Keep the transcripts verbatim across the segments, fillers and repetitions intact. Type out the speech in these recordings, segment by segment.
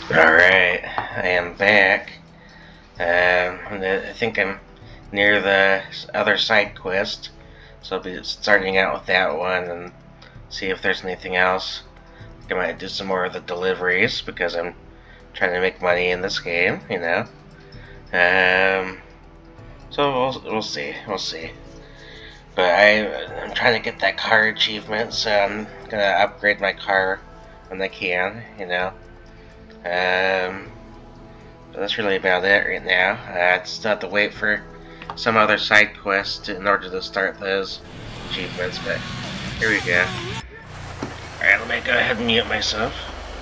Alright, I am back. Um, I think I'm near the other side quest, so I'll be starting out with that one and see if there's anything else. I think I might do some more of the deliveries because I'm trying to make money in this game, you know. Um, so we'll, we'll see, we'll see. But I, I'm trying to get that car achievement, so I'm gonna upgrade my car when I can, you know. Um, but that's really about it right now. I uh, still have to wait for some other side quests in order to start those achievements, but here we go. Alright, let me go ahead and mute myself.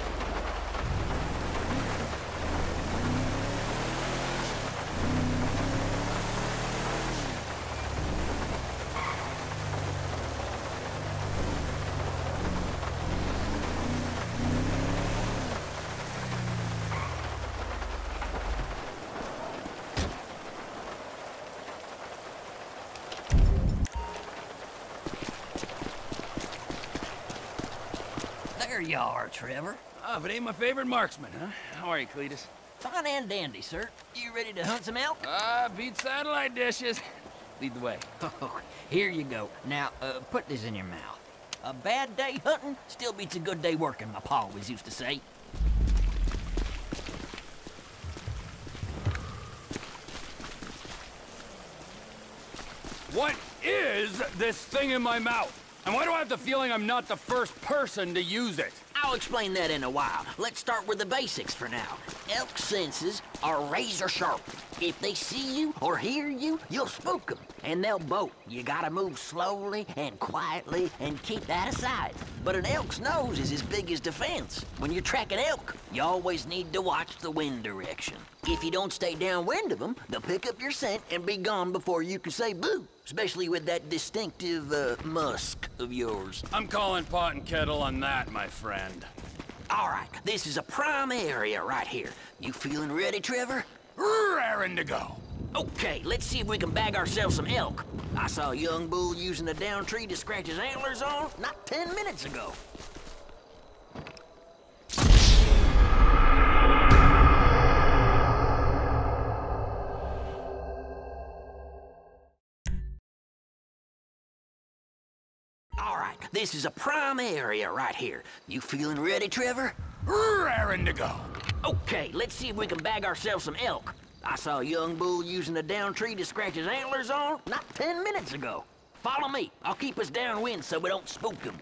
There you are, Trevor. Ah, but ain't my favorite marksman, huh? How are you, Cletus? Fine and dandy, sir. You ready to hunt some elk? Ah, beat satellite dishes. Lead the way. Oh, here you go. Now, uh, put this in your mouth. A bad day hunting still beats a good day working, my pa always used to say. What is this thing in my mouth? And why do I have the feeling I'm not the first person to use it? I'll explain that in a while. Let's start with the basics for now. Elk senses are razor sharp. If they see you or hear you, you'll spook them, and they'll bolt. You gotta move slowly and quietly and keep that aside. But an elk's nose is as big as defense. When you're tracking elk, you always need to watch the wind direction. If you don't stay downwind of them, they'll pick up your scent and be gone before you can say boo, especially with that distinctive uh, musk of yours. I'm calling pot and kettle on that, my friend. All right, this is a prime area right here. You feeling ready, Trevor? Raring to go. Okay, let's see if we can bag ourselves some elk. I saw a young bull using a down tree to scratch his antlers on not ten minutes ago. All right, this is a prime area right here. You feeling ready, Trevor? Raring to go. Okay, let's see if we can bag ourselves some elk. I saw a young bull using a down tree to scratch his antlers on not ten minutes ago. Follow me. I'll keep us downwind so we don't spook him.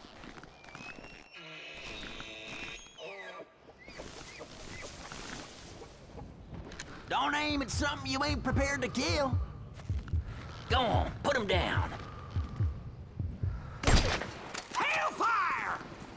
Don't aim at something you ain't prepared to kill. Go on, put him down. Hellfire!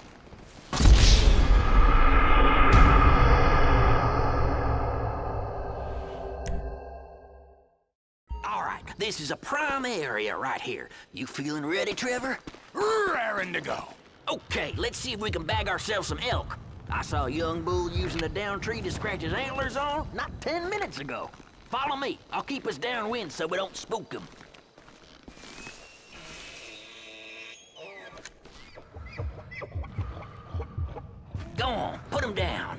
All right, this is a prime area right here. You feeling ready, Trevor? Raring to go. Okay, let's see if we can bag ourselves some elk. I saw a young bull using a down tree to scratch his antlers on not ten minutes ago. Follow me. I'll keep us downwind so we don't spook him. Go on, put him down.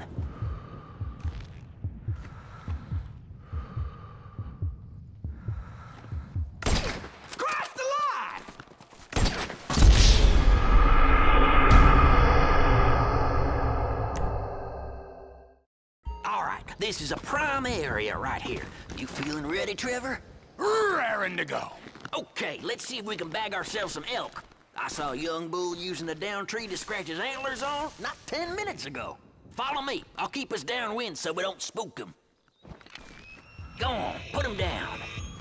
Cross the line! All right, this is a prime area right here. You feeling ready, Trevor? Raring to go. Okay, let's see if we can bag ourselves some elk. I saw a young bull using a down tree to scratch his antlers on not ten minutes ago. Follow me. I'll keep us downwind so we don't spook him. Go on, put him down.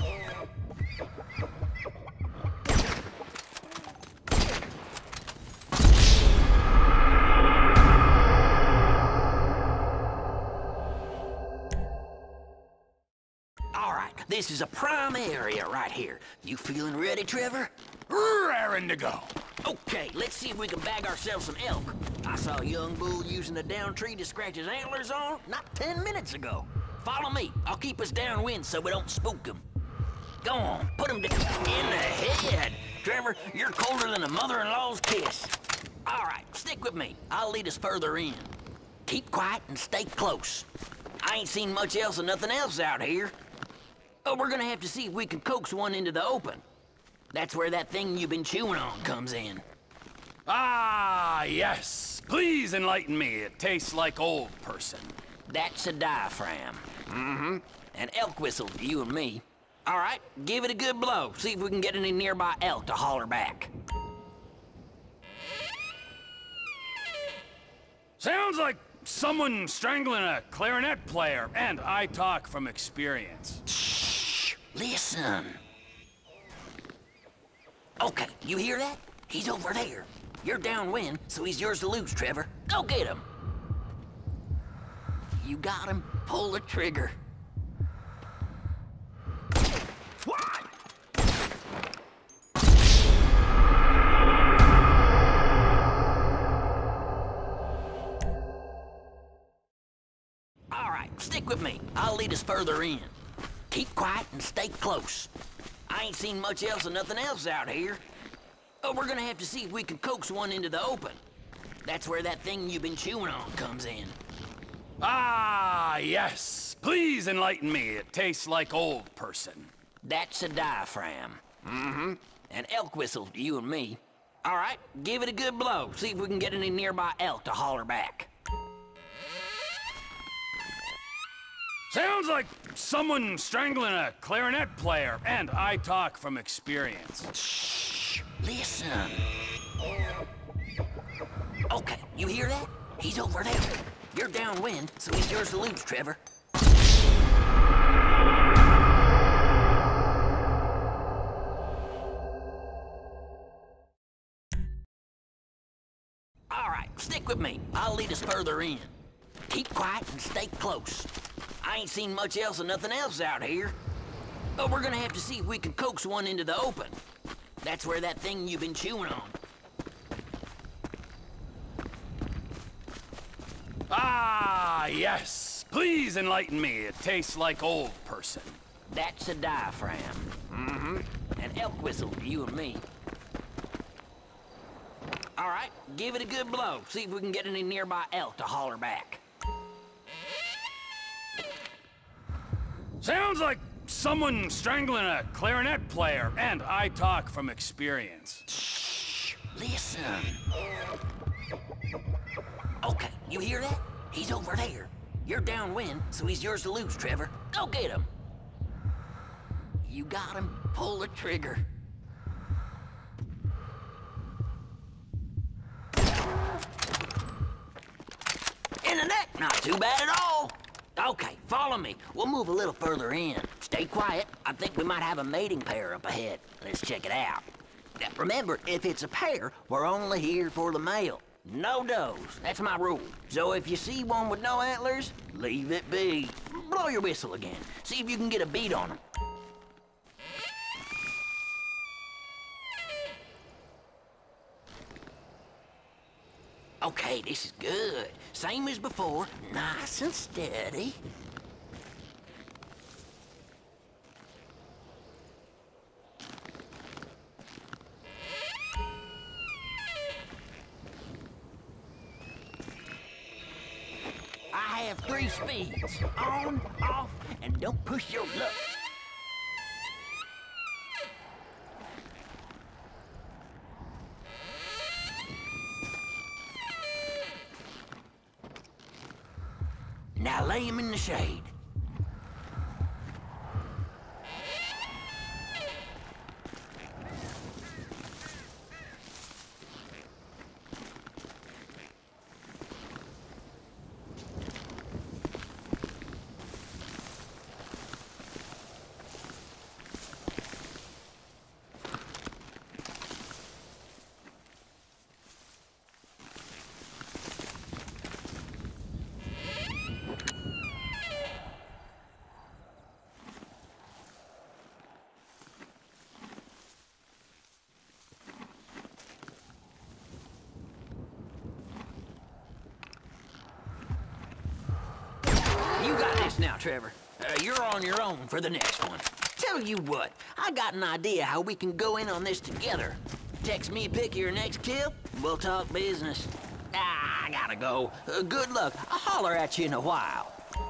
All right, this is a prime area right here. You feeling ready, Trevor? Raring to go. Okay, let's see if we can bag ourselves some elk. I saw a young bull using a down tree to scratch his antlers on not ten minutes ago. Follow me. I'll keep us downwind so we don't spook him. Go on, put him down in the head. Trevor, you're colder than a mother-in-law's kiss. All right, stick with me. I'll lead us further in. Keep quiet and stay close. I ain't seen much else of nothing else out here. Oh, we're gonna have to see if we can coax one into the open. That's where that thing you've been chewing on comes in. Ah, yes. Please enlighten me. It tastes like old person. That's a diaphragm. Mm-hmm. An elk whistle to you and me. All right, give it a good blow. See if we can get any nearby elk to holler back. Sounds like someone strangling a clarinet player, and I talk from experience. Shh, listen. Okay, you hear that? He's over there. You're downwind, so he's yours to lose, Trevor. Go get him. You got him. Pull the trigger. What? All right, stick with me. I'll lead us further in. Keep quiet and stay close. I ain't seen much else of nothing else out here. Oh, we're gonna have to see if we can coax one into the open. That's where that thing you've been chewing on comes in. Ah, yes. Please enlighten me. It tastes like old person. That's a diaphragm. Mm-hmm. An elk whistle to you and me. All right, give it a good blow. See if we can get any nearby elk to holler back. Sounds like someone strangling a clarinet player, and I talk from experience. Shh, listen. Okay, you hear that? He's over there. You're downwind, so he's yours to lose, Trevor. All right, stick with me. I'll lead us further in. Keep quiet and stay close. I ain't seen much else of nothing else out here. But we're gonna have to see if we can coax one into the open. That's where that thing you've been chewing on. Ah, yes. Please enlighten me. It tastes like old person. That's a diaphragm. Mm-hmm. An elk whistle to you and me. All right, give it a good blow. See if we can get any nearby elk to holler back. Sounds like someone strangling a clarinet player, and I talk from experience. Shh, listen. Okay, you hear that? He's over there. You're downwind, so he's yours to lose, Trevor. Go get him. You got him. Pull the trigger. In the neck, not too bad at all. Okay, follow me. We'll move a little further in. Stay quiet. I think we might have a mating pair up ahead. Let's check it out. Now, remember, if it's a pair, we're only here for the male. No does. That's my rule. So if you see one with no antlers, leave it be. Blow your whistle again. See if you can get a beat on them. Okay, this is good. Same as before, nice and steady. I have three speeds, on, off, and don't push your luck. Now lay him in the shade. You got this now, Trevor. Uh, you're on your own for the next one. Tell you what, I got an idea how we can go in on this together. Text me a pic of your next kill, we'll talk business. Ah, I gotta go. Uh, good luck. I'll holler at you in a while.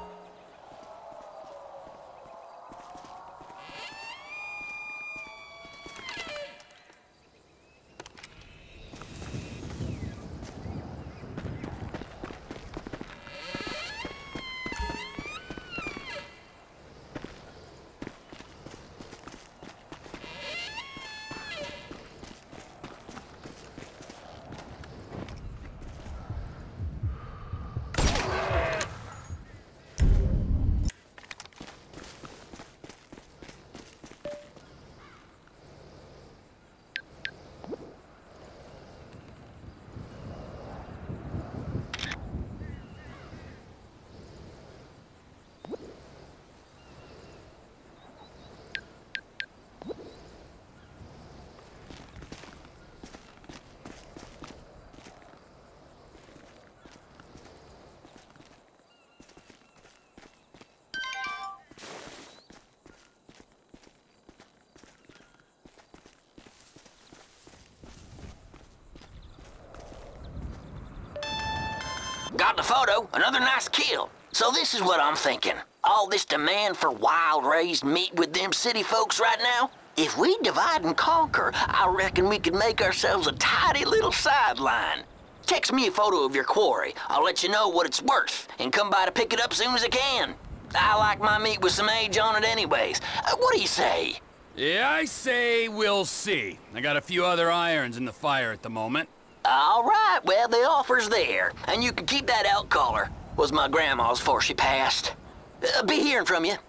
Got the photo. Another nice kill. So this is what I'm thinking. All this demand for wild-raised meat with them city folks right now? If we divide and conquer, I reckon we could make ourselves a tidy little sideline. Text me a photo of your quarry. I'll let you know what it's worth and come by to pick it up soon as I can. I like my meat with some age on it anyways. Uh, what do you say? Yeah, I say we'll see. I got a few other irons in the fire at the moment. All right, well, the offer's there. And you can keep that elk collar. Was my grandma's before she passed. Uh, be hearing from you.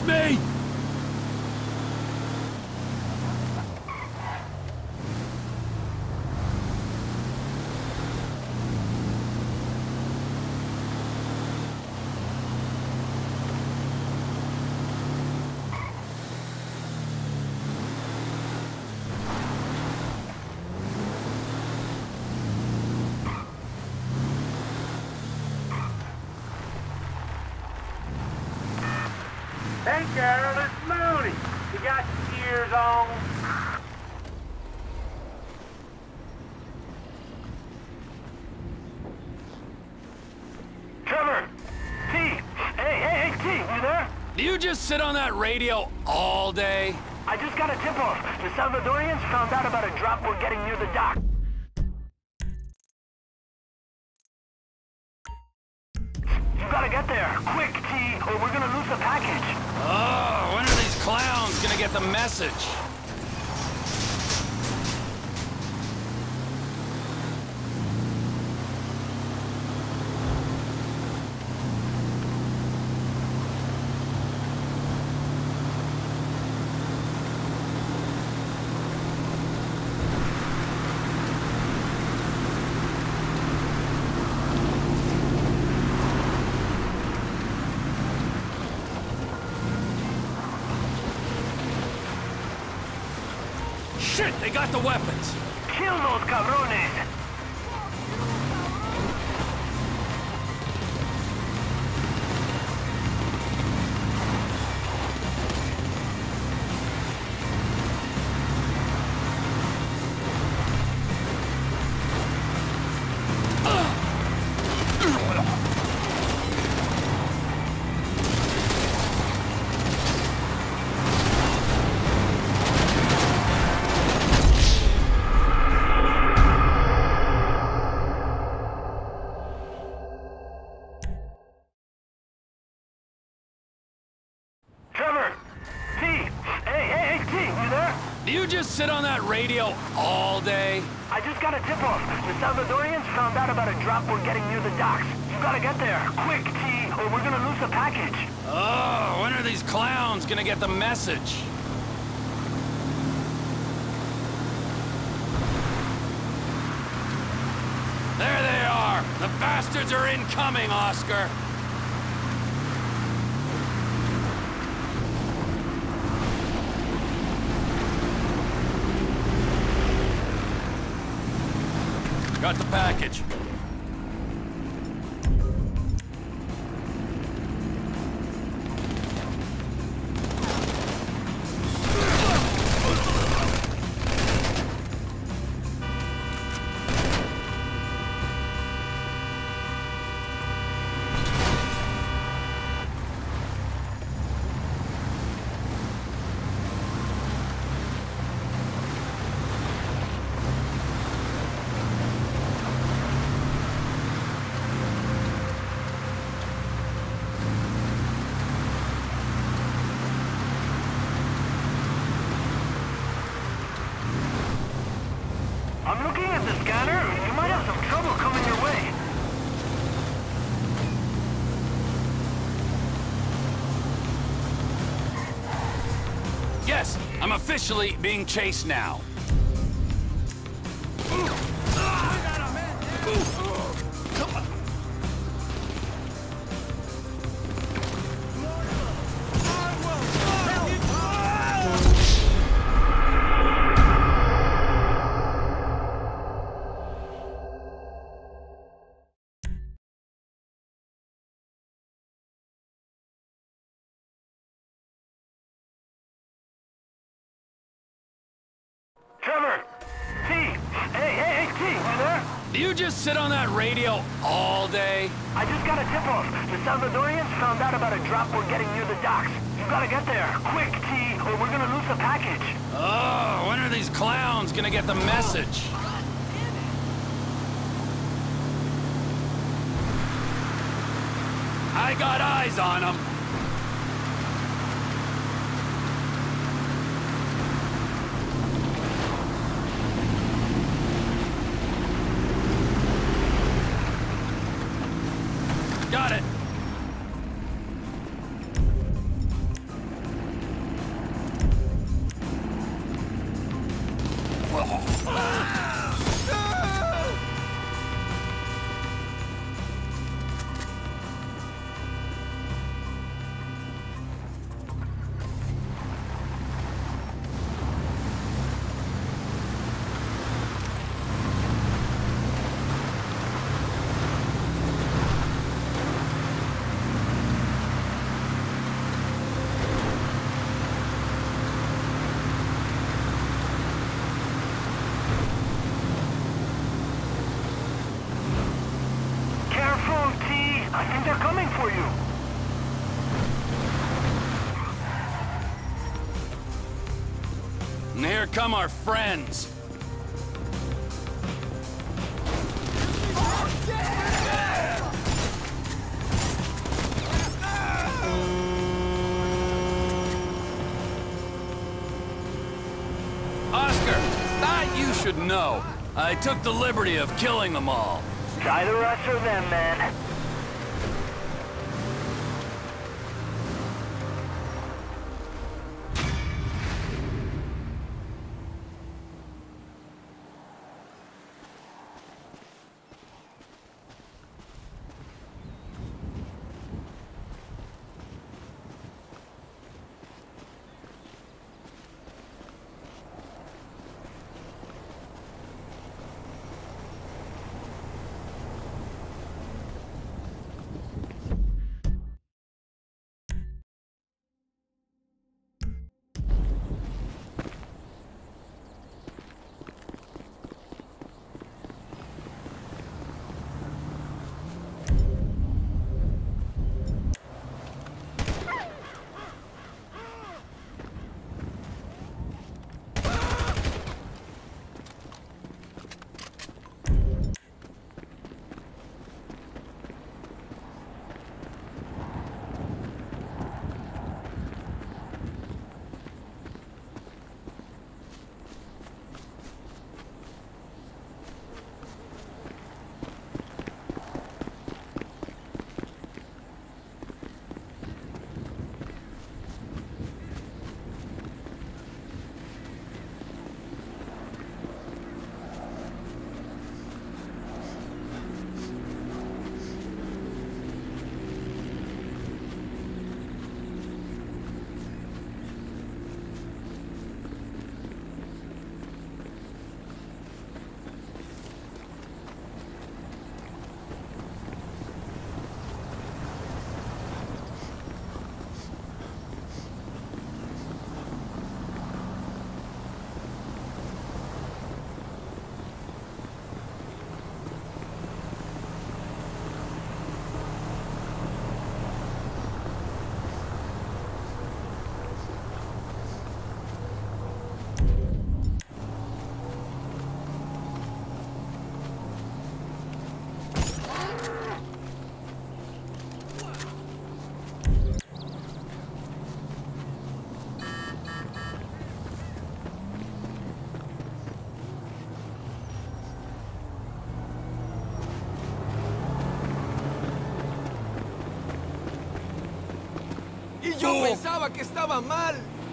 me! Hey girl, it's Mooney. You got your ears on? Trevor! T! Hey, hey, hey, T, you there? Do you just sit on that radio all day? I just got a tip-off. The Salvadorians found out about a drop we're getting near the dock. You gotta get there, quick, T, or we're gonna lose the package. Oh, when are these clowns gonna get the message? Shit, they got the weapons! Kill those cabrones! Trevor! T! Hey, hey, hey, T, you there? Do you just sit on that radio all day? I just got a tip-off. The Salvadorians found out about a drop we're getting near the docks. You gotta get there, quick, T, or we're gonna lose the package. Oh, when are these clowns gonna get the message? There they are! The bastards are incoming, Oscar! Got the package. I'm looking at the scanner. You might have some trouble coming your way. Yes, I'm officially being chased now. Trevor! T! Hey, hey, hey, T, you there? Do you just sit on that radio all day? I just got a tip-off. The Salvadorians found out about a drop we're getting near the docks. You gotta get there, quick, T, or we're gonna lose the package. Oh, when are these clowns gonna get the message? I got eyes on them. Got it. Careful, T. I think they're coming for you. And here come our friends. Oscar, thought you should know. I took the liberty of killing them all. It's either us or them, man. Yo pensaba que estaba mal.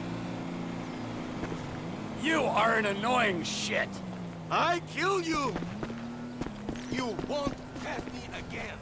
You are an annoying shit. I kill you. You won't pass me again.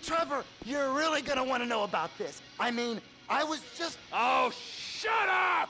Trevor, you're really gonna want to know about this. I mean, I was just... Oh, shut up!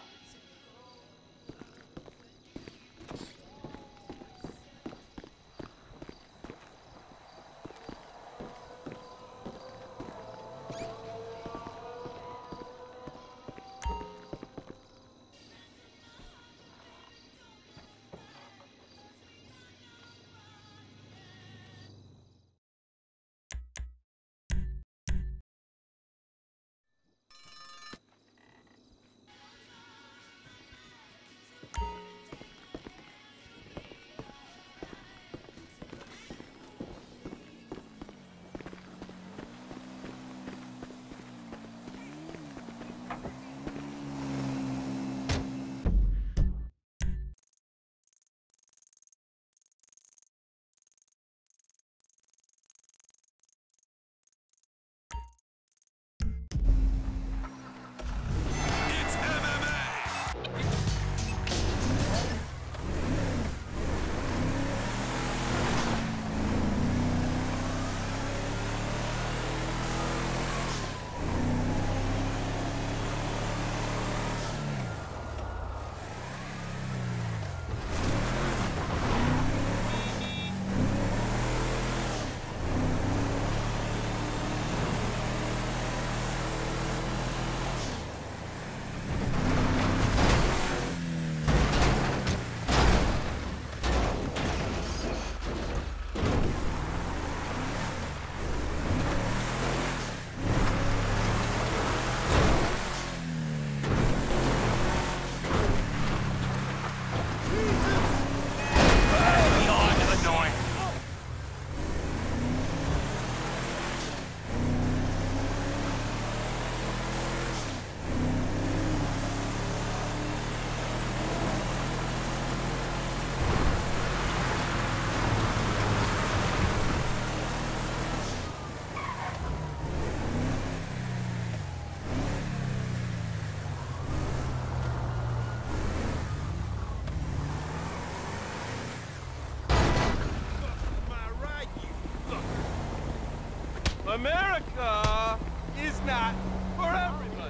America is not for everybody.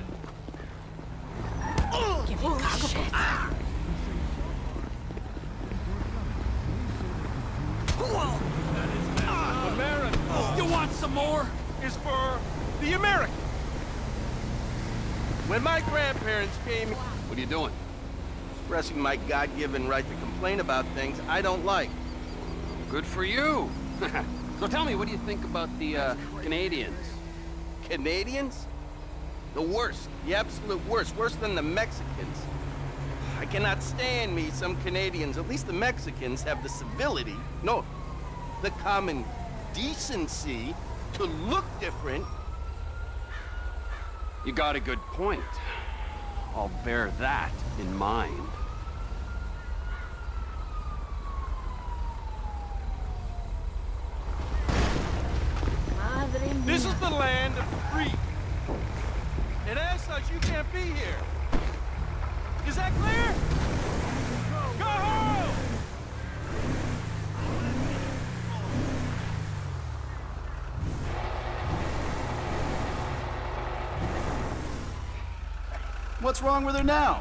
Give me cargo shit. America. You want some more? Is for the Americans. When my grandparents came... What are you doing? Expressing my God-given right to complain about things I don't like. Good for you. So tell me, what do you think about the uh, Canadians? Canadians? The worst. The absolute worst. Worse than the Mexicans. I cannot stand me some Canadians. At least the Mexicans have the civility, no, the common decency to look different. You got a good point. I'll bear that in mind. This is the land of the free. And as such, you can't be here. Is that clear? Go home! What's wrong with her now?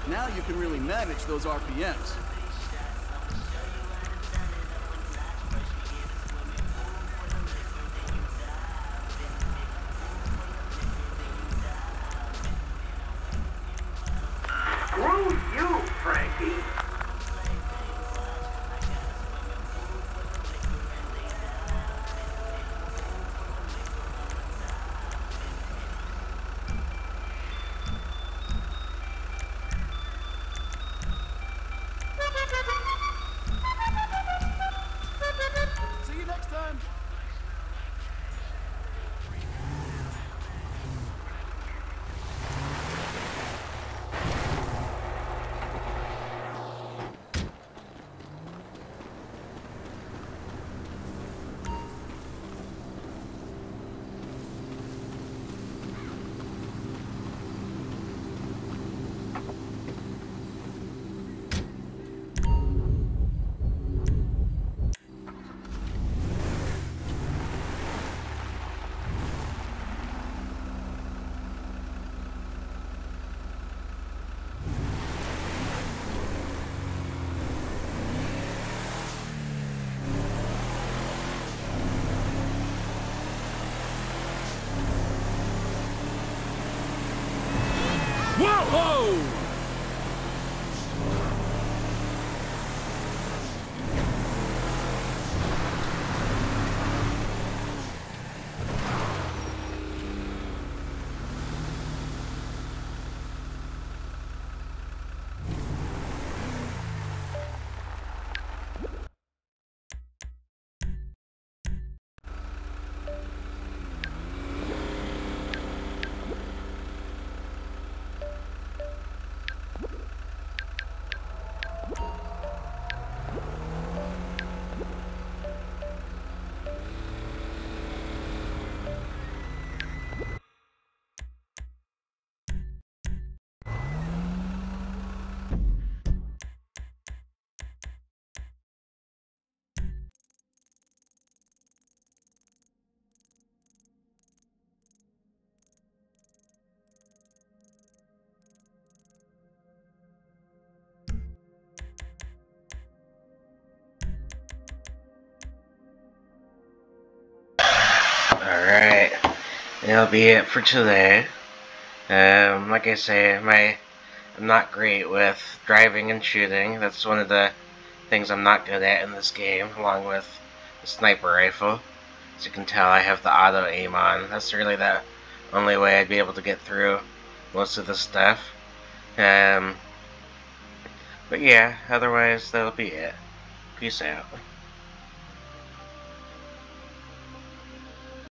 Now you can really manage those R P Ms. Screw you, Frankie. See you next time. Whoa! Alright, that'll be it for today. Um, like I say, my I'm not great with driving and shooting. That's one of the things I'm not good at in this game, along with the sniper rifle. As you can tell, I have the auto aim on. That's really the only way I'd be able to get through most of the stuff. Um, but yeah, otherwise that'll be it. Peace out.